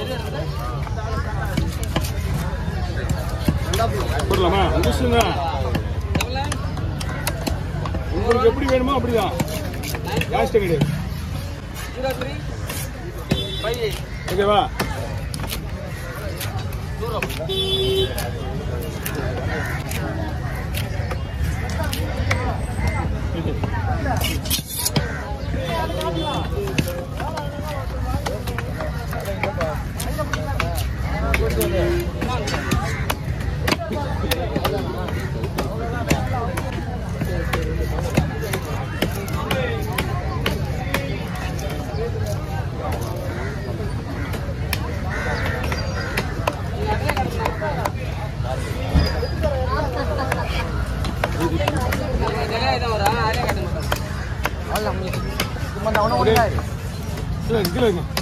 போடலாமா? முடிச்சுங்க. உங்களுக்கு எப்படி வேணுமோ அப்படிதான். லாஸ்ட் கிடையாது. ஓகேவா? Gila, gila.